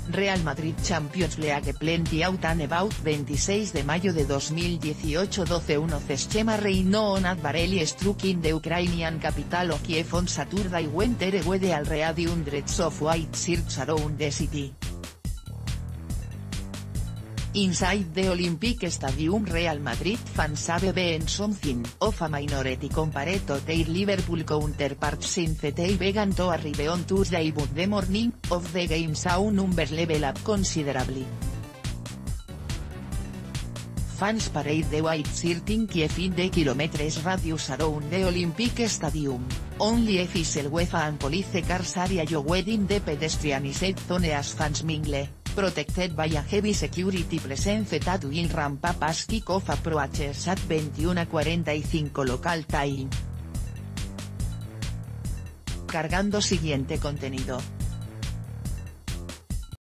Real Madrid Champions League plenty out and about 26 de mayo de 2018 12:1 Zeszczema reinó on Vareli struck in the Ukrainian capital of Kiev on Saturday when there were already hundreds of white shirts around the city. Inside the Olympic Stadium Real Madrid fans have been something of a minority compared to their Liverpool counterparts since they began to arrive on Tuesday but the morning of the game saw numbers level up considerably. Fans parade the white shirt in Kiev in the kilometers radius around the Olympic Stadium, only official UEFA and police cars are allowed in the pedestrianised zone as fans mingle, protected by a heavy security presence at will ramp up as kick-off approaches at 21:45 local time. Cargando siguiente contenido.